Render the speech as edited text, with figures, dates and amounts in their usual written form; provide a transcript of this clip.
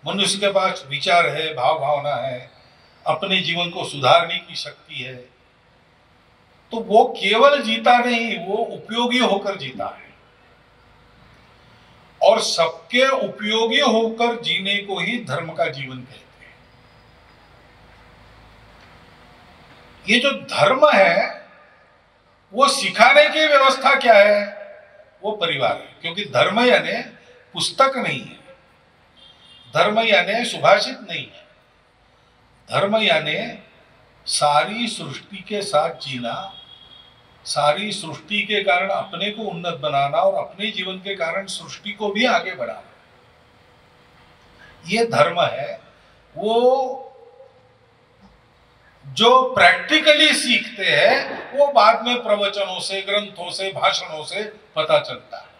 मनुष्य के पास विचार है, भाव भावना है, अपने जीवन को सुधारने की शक्ति है, तो वो केवल जीता नहीं, वो उपयोगी होकर जीता है। और सबके उपयोगी होकर जीने को ही धर्म का जीवन कहते हैं। ये जो धर्म है वो सिखाने की व्यवस्था क्या है? वो परिवार है। क्योंकि धर्म यानी पुस्तक नहीं है, धर्म यानी सुभाषित नहीं है, धर्म यानी सारी सृष्टि के साथ जीना, सारी सृष्टि के कारण अपने को उन्नत बनाना और अपने जीवन के कारण सृष्टि को भी आगे बढ़ाना, ये धर्म है। वो जो प्रैक्टिकली सीखते हैं वो बाद में प्रवचनों से, ग्रंथों से, भाषणों से पता चलता है।